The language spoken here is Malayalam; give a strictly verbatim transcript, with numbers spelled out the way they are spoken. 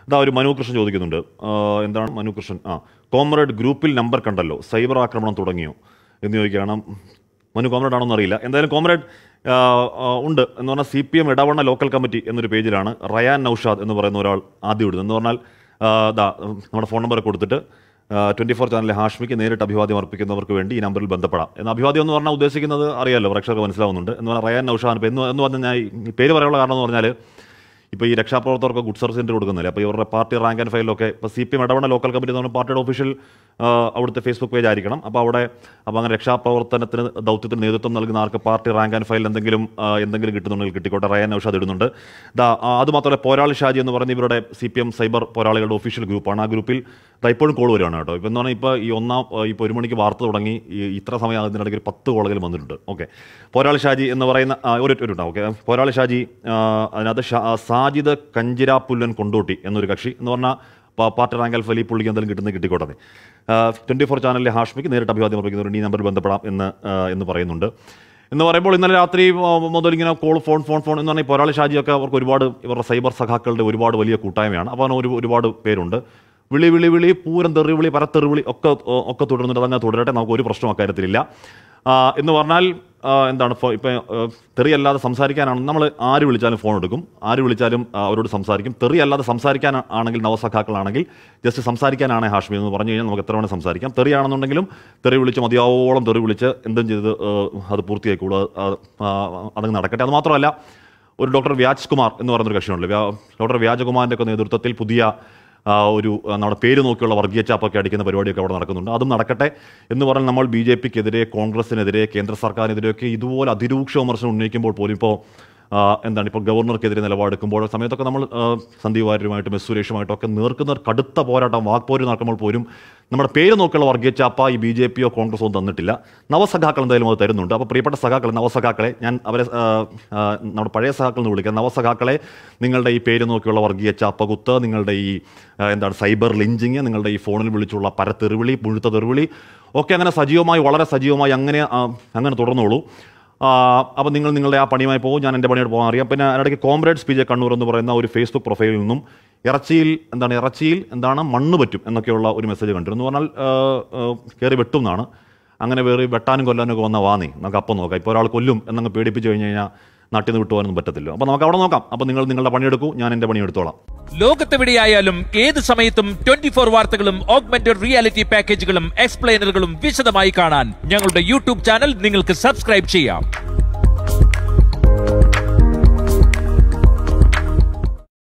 ഇതാ ഒരു മനു കൃഷ്ണൻ ചോദിക്കുന്നുണ്ട്. എന്താണ് മനു കൃഷ്ണൻ? ആ കോമ്രേഡ് ഗ്രൂപ്പിൽ നമ്പർ കണ്ടല്ലോ, സൈബർ ആക്രമണം തുടങ്ങിയോ എന്ന് ചോദിക്കുകയാണ്. മനു കോമ്രേഡ് ആണോന്ന് അറിയില്ല. എന്തായാലും കോമ്രേഡ് ഉണ്ട് എന്ന് പറഞ്ഞാൽ C P M Edavanna local committee എന്നൊരു പേജിലാണ് റയാൻ നൌഷാദ് എന്ന് പറയുന്ന ഒരാൾ ആദ്യം ഇടുന്നത്. എന്ന് പറഞ്ഞാൽ ഇതാ നമ്മുടെ ഫോൺ നമ്പർ കൊടുത്തിട്ട് ട്വൻറ്റി ഫോർ ചാനലിലെ ഹാഷ്മിക്ക് നേരിട്ട് അഭിവാദ്യം അർപ്പിക്കുന്നവർക്ക് വേണ്ടി ഈ നമ്പറിൽ ബന്ധപ്പെടാം എന്ന്. അഭിവാദ്യം എന്ന് പറഞ്ഞാൽ ഉദ്ദേശിക്കുന്നത് അറിയാമല്ലോ, പ്രേക്ഷകർക്ക് മനസ്സിലാവുന്നുണ്ട്. എന്ന് പറഞ്ഞാൽ റയാൻ നൌഷാദ് എന്ന് എന്ന് പറഞ്ഞാൽ ഞാൻ ഈ പേര് പറയാനുള്ള കാരണം എന്ന് പറഞ്ഞാൽ ഇപ്പോൾ ഈ രക്ഷാപ്രവർത്തകർക്ക് ഗുഡ് സർവീസ് സെൻറ്റർ കൊടുക്കുന്നില്ല. അപ്പോൾ ഇവരുടെ പാർട്ടി റാങ്ക് ആൻഡ് ഫയലൊക്കെ ഇപ്പോൾ C P M Edavanna local committee എന്ന് പറഞ്ഞാൽ പാർട്ടിയുടെ ഒഫീഷ്യൽ അവിടുത്തെ ഫേസ്ബുക്ക് പേജ് ആയിരിക്കണം. അപ്പോൾ അവിടെ അപ്പോൾ അങ്ങനെ രക്ഷാപ്രവർത്തനത്തിന് ദൗത്യത്തിന് നേതൃത്വം നൽകുന്ന ആർക്ക് പാർട്ടി റാങ്ക് ആൻഡ് ഫയൽ എന്തെങ്കിലും എന്തെങ്കിലും കിട്ടുന്നുണ്ടെങ്കിൽ കിട്ടിക്കോട്ടെ. റയാൻ നൌഷാദ് ഇടുന്നുണ്ട്. ദാ അതുമാത്രമല്ല പോരാളി ഷാജി എന്ന് പറയുന്ന ഇവരുടെ സി പി എം സൈബർ പോരാളികളുടെ ഒഫീഷ്യൽ ഗ്രൂപ്പാണ്. ആ ഗ്രൂപ്പിൽ ഇപ്പോഴും കോൾ വരുവാണ് കേട്ടോ. ഇപ്പോൾ എന്ന് പറഞ്ഞാൽ ഇപ്പോൾ ഈ ഒന്നാം ഇപ്പോൾ ഒരു മണിക്ക് വാർത്ത തുടങ്ങി ഈ ഇത്ര സമയം അതിനിടയ്ക്ക് ഒരു പത്ത് കോളുകൾ വന്നിട്ടുണ്ട്. ഓക്കെ, പോരാളി ഷാജി എന്ന് പറയുന്ന ഒരു ഒരു ഓക്കെ പോരാളി ഷാജി, അതിനകത്ത് സാജിദ് കഞ്ചിരാപ്പുല്ലൻ കൊണ്ടോട്ടി എന്നൊരു കക്ഷി എന്ന് പറഞ്ഞാൽ പാർട്ടി റാങ്ക് ആൻഡ് ഫയൽ ഈ പുള്ളിക്ക് എന്തെങ്കിലും കിട്ടുന്നത് കിട്ടിക്കോട്ടെ. ട്വൻറ്റി ഫോർ ചാനലിലെ ഹാഷ്മിക്ക് നേരിട്ട് അഭിവാദ്യം അർപ്പിക്കുന്നവരുണ്ട്, ഈ നമ്പറിൽ ബന്ധപ്പെടാം എന്ന് എന്ന് പറയുന്നുണ്ട്. എന്ന് പറയുമ്പോൾ ഇന്നലെ രാത്രി മുതൽ ഇങ്ങനെ കോൾ ഫോൺ ഫോൺ ഫോൺ എന്ന് പറഞ്ഞാൽ പോരാളി ഷാജിയൊക്കെ അവർക്ക് ഒരുപാട് ഇവരുടെ സൈബർ സഖാക്കളുടെ ഒരുപാട് വലിയ കൂട്ടായ്മയാണ്. അപ്പോൾ അതിന് ഒരു ഒരുപാട് പേരുണ്ട്. വിളി വിളി വിളി പൂരം തെറിവിളി പരത്തെറിവിളി ഒക്കെ ഒക്കെ തുടരുന്നുണ്ട്. അതങ്ങനെ തുടരട്ടെ, നമുക്ക് ഒരു പ്രശ്നം അക്കാര്യത്തിലില്ല. എന്ന് പറഞ്ഞാൽ എന്താണ് ഇപ്പം തെറിയല്ലാതെ സംസാരിക്കാനാണ് നമ്മൾ ആര് വിളിച്ചാലും ഫോൺ എടുക്കും, ആര് വിളിച്ചാലും അവരോട് സംസാരിക്കും. തെറി അല്ലാതെ സംസാരിക്കാൻ ആണെങ്കിൽ നവസഖാക്കളാണെങ്കിൽ ജസ്റ്റ് സംസാരിക്കാനാണ് ഹാഷ്മി എന്ന് പറഞ്ഞു കഴിഞ്ഞാൽ നമുക്ക് എത്ര വേണം സംസാരിക്കാം. തെറിയാണെന്നുണ്ടെങ്കിലും തെറി വിളിച്ച് മതിയാവോളം തെറി വിളിച്ച് എന്തും ചെയ്ത് അത് പൂർത്തിയായിക്കൂടുക, അതങ്ങ് നടക്കട്ടെ. അത് മാത്രമല്ല ഒരു ഡോക്ടർ വ്യാജ് കുമാർ എന്ന് പറയുന്നൊരു കക്ഷിയുണ്ടല്ലോ, ഡോക്ടർ വ്യാജകുമാറിൻ്റെ ഒക്കെ നേതൃത്വത്തിൽ പുതിയ ഒരു നമ്മുടെ പേര് നോക്കിയുള്ള വർഗീയ ചാപ്പൊക്കെ അടിക്കുന്ന പരിപാടിയൊക്കെ അവിടെ നടക്കുന്നുണ്ട്. അതും നടക്കട്ടെ എന്ന് പറഞ്ഞാൽ നമ്മൾ ബി ജെ പിക്കെതിരെ, കോൺഗ്രസിനെതിരെ, കേന്ദ്ര സർക്കാരിനെതിരെയൊക്കെ ഇതുപോലെ അതിരൂക്ഷ വിമർശനം ഉന്നയിക്കുമ്പോൾ പോലും ഇപ്പോൾ എന്താണ് ഇപ്പോൾ ഗവർണർക്കെതിരെ നിലപാടെടുക്കുമ്പോൾ സമയത്തൊക്കെ നമ്മൾ സന്ദീപ് വാര്യരുമായിട്ടും എസ് സുരേഷുമായിട്ടൊക്കെ നേർക്കുന്ന കടുത്ത പോരാട്ടം വാക്പോര് നടക്കുമ്പോൾ പോലും നമ്മുടെ പേര് നോക്കിയുള്ള വർഗീയ ചാപ്പ ഈ ബി ജെ പിയോ കോൺഗ്രസോ തന്നിട്ടില്ല. നവസഖാക്കൾ എന്തായാലും അത് തരുന്നുണ്ട്. അപ്പോൾ പ്രിയപ്പെട്ട സഖാക്കൾ, നവസഖാക്കളെ ഞാൻ അവരെ നമ്മുടെ പഴയ സഖാക്കൾ എന്ന് വിളിക്കാം. നവസഖാക്കളെ, നിങ്ങളുടെ ഈ പേര് നോക്കിയുള്ള വർഗീയ ചാപ്പകുത്ത്, നിങ്ങളുടെ ഈ എന്താണ് സൈബർ ലിഞ്ചിങ്, നിങ്ങളുടെ ഈ ഫോണിൽ വിളിച്ചുള്ള പരത്തെറിവിളി, മുഴുത്ത തെറിവിളി ഒക്കെ അങ്ങനെ സജീവമായി വളരെ സജീവമായി അങ്ങനെ അങ്ങനെ തുടർന്നോളൂ. അപ്പോൾ നിങ്ങൾ നിങ്ങളുടെ ആ പണിയുമായി പോകും, ഞാൻ എൻ്റെ പണിയോട് പോകാൻ അറിയാം. പിന്നെ അതിനിടയ്ക്ക് കോമ്രേഡ്സ് പി ജെ കണ്ണൂർ എന്ന് പറയുന്ന ഒരു ഫേസ്ബുക്ക് പ്രൊഫൈലിൽ നിന്നും ഇറച്ചിയിൽ എന്താണ് ഇറച്ചിയിൽ എന്താണ് മണ്ണ് പറ്റും എന്നൊക്കെയുള്ള ഒരു മെസ്സേജ് കണ്ടിരുന്നു. പറഞ്ഞാൽ കയറി വെട്ടും എന്നാണ്. അങ്ങനെ വേറെ വെട്ടാനും കൊല്ലാനും ഒക്കെ വന്ന വാന്നി നമുക്ക് അപ്പം നോക്കാം. ഇപ്പോൾ ഒരാൾ കൊല്ലും എന്നങ്ങ് പേടിപ്പിച്ച് കഴിഞ്ഞ് കഴിഞ്ഞാൽ നാട്ടിൽ നിന്ന് വിട്ടുപോകാനൊന്നും പറ്റത്തില്ല. അപ്പോൾ നമുക്ക് അവിടെ നോക്കാം. അപ്പോൾ നിങ്ങൾ നിങ്ങളുടെ പണിയെടുക്കൂ, ഞാൻ എൻ്റെ പണിയെടുത്തോളാം. ലോകത്തെവിടെയായാലും ഏത് സമയത്തും ട്വന്റി ഫോർ വാർത്തകളും ഓഗ്മെന്റഡ് റിയാലിറ്റി പാക്കേജുകളും എക്സ്പ്ലെയിനറുകളും വിശദമായി കാണാൻ ഞങ്ങളുടെ യൂട്യൂബ് ചാനൽ നിങ്ങൾക്ക് സബ്സ്ക്രൈബ് ചെയ്യാം.